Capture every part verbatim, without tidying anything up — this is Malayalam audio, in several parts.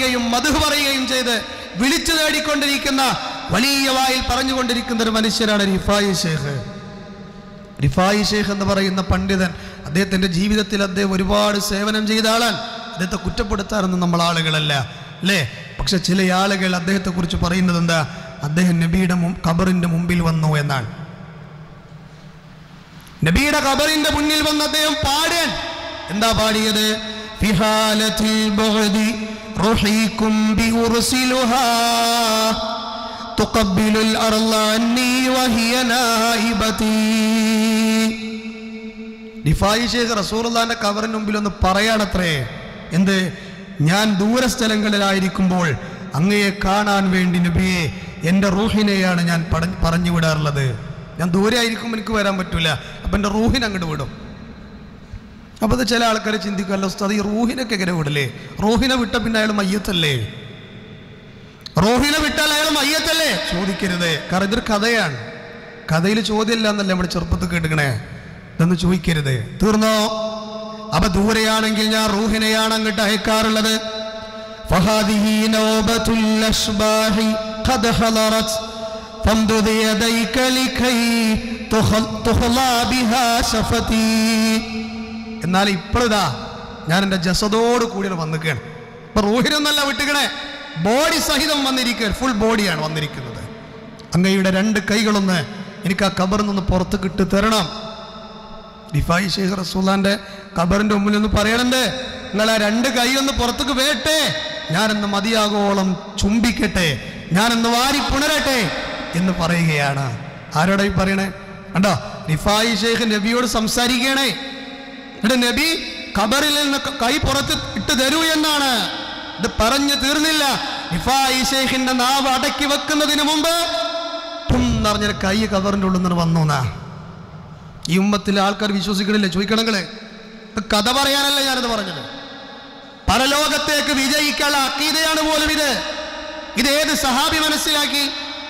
പറയുകയും മദ്ഹ് പറയുകയും ചെയ്ത് വിളിച്ചു തേടിക്കൊണ്ടിരിക്കുന്ന വലിയ വായിൽ പറഞ്ഞുകൊണ്ടിരിക്കുന്ന ഒരു മനുഷ്യരാണ് റിഫായി ഷേഖ്. റിഫായി ഷേഖ് എന്ന് പറയുന്ന പണ്ഡിതൻ, അദ്ദേഹത്തിൻ്റെ ജീവിതത്തിൽ അദ്ദേഹം ഒരുപാട് സേവനം ചെയ്ത ആളാണ്. അദ്ദേഹത്തെ കുറ്റപ്പെടുത്താറൊന്നും നമ്മൾ ആളുകളല്ല അല്ലേ? പക്ഷെ ചില ആളുകൾ അദ്ദേഹത്തെ കുറിച്ച് പറയുന്നത് എന്താ? അദ്ദേഹം നബിയുടെ ഖബറിന്റെ മുമ്പിൽ വന്നു എന്നാണ്. നബിയുടെ ഖബറിന്റെ മുന്നിൽ വന്ന് അദ്ദേഹം പാടാൻ എന്താ പാടിയത്? ഫിഹാലത്തിൽ ബഗ്ദി റൂഹികും ബിഉർസിലുഹാ തുഖബ്ബിലുൽ അർള അന്നി വഹിയ നായിബതി. റിഫായി ഷേഖ് റസൂലുള്ളാഹിന്റെ ഖബറിന്റെ മുമ്പിൽ ഒന്ന് പറയാണത്രേ. എന്ത്? ഞാൻ ദൂരസ്ഥലങ്ങളിലായിരിക്കുമ്പോൾ അങ്ങയെ കാണാൻ വേണ്ടി നബിയെ എൻ്റെ റൂഹിനെയാണ് ഞാൻ പറഞ്ഞു വിടാറുള്ളത്. ഞാൻ ദൂരെ ആയിരിക്കുമ്പോൾ എനിക്ക് വരാൻ പറ്റൂല, അപ്പം എൻ്റെ റൂഹിനെ അങ്ങോട്ട് വിടും. അപ്പോൾ അത് ചില ആൾക്കാർ ചിന്തിക്കുമല്ലോ, ഉസ്താദ് ഈ റൂഹിനൊക്കെ എങ്ങനെ വിടലേ? റൂഹിനെ വിട്ട പിന്നെ അയാൾ മയ്യത്തല്ലേ? റൂഹിനെ വിട്ടാൽ അയാൾ മയ്യത്തല്ലേ? ചോദിക്കരുത്, കാരണം ഇതൊരു കഥയാണ്. കഥയിൽ ചോദ്യമില്ല എന്നല്ലേ നമ്മുടെ ചെറുപ്പത്തിൽ കേട്ടുക്കണേ. ഇതൊന്നും ചോദിക്കരുത്. തീർന്നോ? അപ്പൊ ദൂരെയാണെങ്കിൽ ഞാൻ റൂഹിനെയാണ് അങ്ങോട്ട് അയക്കാറുള്ളത്. ഫഹാദിഹി നൗബത്തുൽ അശ്ബാഹി ഖദ് ഹളറത് ഫംദുദ് യദൈക ലികൈ തുഖ്ലാ ബിഹാ ശഫതി. എന്നാൽ ഇപ്പോഴാ ഞാൻ എൻ്റെ ജസദോട് കൂടി വന്നിരിക്കുകയാണ്. ഇപ്പൊ റൂഹിനൊന്നല്ല വിട്ടുകണേ, ബോഡി സഹിതം വന്നിരിക്കുകയാണ്. ഫുൾ ബോഡിയാണ് വന്നിരിക്കുന്നത്. അങ്ങയുടെ രണ്ട് കൈകളൊന്ന് എനിക്ക് ആ ഖബറിൽ നിന്ന് പുറത്ത് കിട്ടി തരണം. റിഫായി ഷേഖ് റസൂലുള്ളാഹിന്റെ ഖബറിന്റെ മുമ്പിൽ ഒന്ന് പറയണണ്ട്, നിങ്ങൾ ആ രണ്ട് കൈ ഒന്ന് പുറത്തേക്ക് വേട്ടെ, ഞാനെന്ന് മതിയാകോളം ചുംബിക്കട്ടെ, ഞാനെന്ന് വാരി പുണരട്ടെ എന്ന് പറയുകയാണ്. ആരോടായി പറയണേ? കണ്ടോ, റിഫായി ഷേഖ് നബിയോട് സംസാരിക്കണേ. എന്നിട്ട് നബി ഖബറിൽ നിന്ന് കൈ പുറത്ത് ഇട്ട് തരൂ എന്നാണ്. ഇത് പറഞ്ഞു തീർന്നില്ല. റിഫായി ഷേഖിന്റെ നാവ് അടക്കി വെക്കുന്നതിന് മുമ്പ് എന്നറിഞ്ഞ കൈ ഖബറിന്റെ ഉള്ളിൽ നിന്ന് വന്നു എന്നാ. ഈ ഉമ്മത്തിലെ ആൾക്കാർ വിശ്വസിക്കണില്ലേ? ചോദിക്കണങ്ങളെ, കഥ പറയാനല്ല ഞാനത് പറഞ്ഞത്. പരലോകത്തേക്ക് വിജയിക്കാനുള്ള അഖീദയാണ് പോലും ഇത്. ഇത് ഏത് സഹാബി മനസ്സിലാക്കി?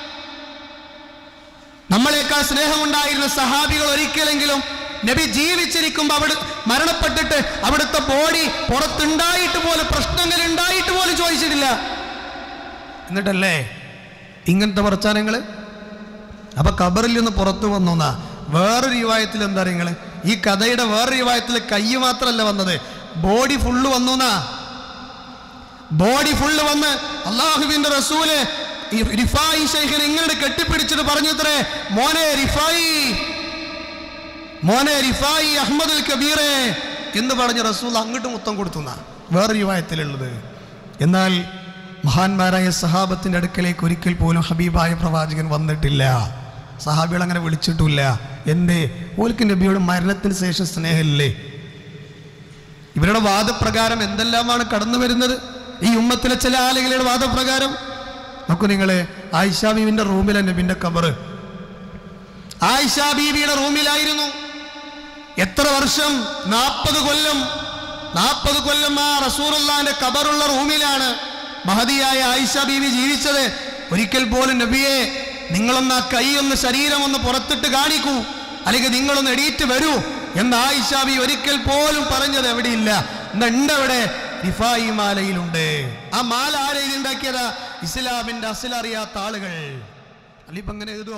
നമ്മളെക്കാൾ സ്നേഹമുണ്ടായിരുന്ന സഹാബികൾ ഒരിക്കലെങ്കിലും നബി ജീവിച്ചിരിക്കുമ്പോൾ അവിടെ മരണപ്പെട്ടിട്ട് അവിടുത്തെ ബോഡി പുറത്തുണ്ടായിട്ട് പോലും, പ്രശ്നങ്ങൾ ഉണ്ടായിട്ട് പോലും ചോദിച്ചിട്ടില്ല. എന്നിട്ടല്ലേ ഇങ്ങനത്തെ വർച്ചാനങ്ങള്? അപ്പൊ ഖബറിൽ നിന്ന് പുറത്തു വന്നുന്നാ. വേറൊരു റിവായത്തിൽ എന്താ നിങ്ങള്, ഈ കഥയുടെ വേറൊരു റിവായത്തിൽ കൈ മാത്രമല്ല വന്നത്, ബോഡി ഫുള്ള് വന്നുന്നാ. ബോഡി ഫുള്ള് വന്ന് അള്ളാഹുവിന്റെ റസൂല് റിഫായി ഷൈഖിനെ ഇങ്ങനെ കെട്ടിപ്പിടിച്ചിട്ട് പറഞ്ഞത്രേ, മോനെ റിഫായി, മോനെ റിഫായി അഹ്മദുൽ കബീറെ എന്ന് പറഞ്ഞ് റസൂൽ അങ്ങോട്ട് മുത്തം കൊടുത്തുന്ന വേറെ റിവായത്തിലുള്ളത്. എന്നാൽ മഹാന്മാരായ സഹാബത്തിന്റെ അടുക്കലേക്ക് ഒരിക്കൽ പോലും ഹബീബായ പ്രവാചകൻ വന്നിട്ടില്ല. സഹാബികൾ അങ്ങനെ വിളിച്ചിട്ടില്ല. എന്തേ? ഓൽക്ക് നബിയോട് മരണത്തിന് ശേഷം സ്നേഹമില്ലേ? ഇവരുടെ വാദപ്രകാരം എന്തെല്ലാമാണ് കടന്നു വരുന്നത് ഈ ഉമ്മത്തിലെ ചില ആളുകളുടെ വാദപ്രകാരം. നോക്കൂ നിങ്ങളെ, ആയിഷ ബീവിന്റെ റൂമിലെ നബിന്റെ ഖബർ ആയിഷ ബീവിയുടെ റൂമിലായിരുന്നു. എത്ര വർഷം? നാൽപ്പത് കൊല്ലം. നാൽപ്പത് കൊല്ലം ആ റസൂലുള്ളാഹിന്റെ ഖബറുള്ള റൂമിലാണ് മഹദിയായ ആയിഷ ബീവി ജീവിച്ചത്. ഒരിക്കൽ പോലും നബിയെ നിങ്ങളൊന്ന് ആ കൈ ഒന്ന് ശരീരം ഒന്ന് പുറത്തിട്ട് കാണിക്കൂ, അല്ലെങ്കിൽ നിങ്ങളൊന്ന് എണീറ്റ് വരൂ എന്ന് ആയിഷ ബീവി ഒരിക്കൽ പോലും പറഞ്ഞത് എവിടെയില്ല. എന്തവിടെ? റിഫായി മാലയിലുണ്ട്. ആ മാല ആരെയും ഉണ്ടാക്കിയതാ? ഇസ്ലാമിന്റെ അസിലറിയാത്ത ആളുകൾ. അല്ലിപ്പ അങ്ങനെ എഴുതുവോ?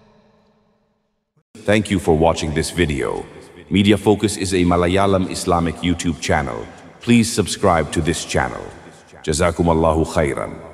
Thank you for watching this video. Media Focus is a Malayalam Islamic YouTube channel. Please subscribe to this channel. Jazakumallahu khairan.